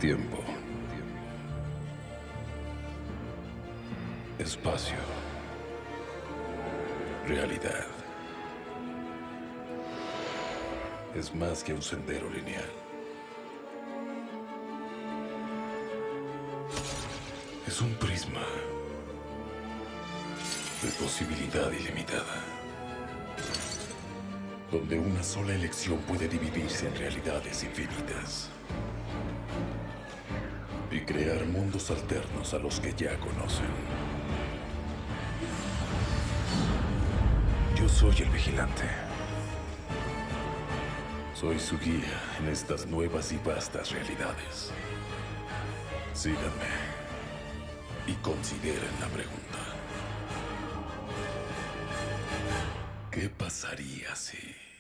Tiempo. Espacio. Realidad. Es más que un sendero lineal. Es un prisma de posibilidad ilimitada, donde una sola elección puede dividirse en realidades infinitas y crear mundos alternos a los que ya conocen. Yo soy el vigilante. Soy su guía en estas nuevas y vastas realidades. Síganme y consideren la pregunta: ¿qué pasaría si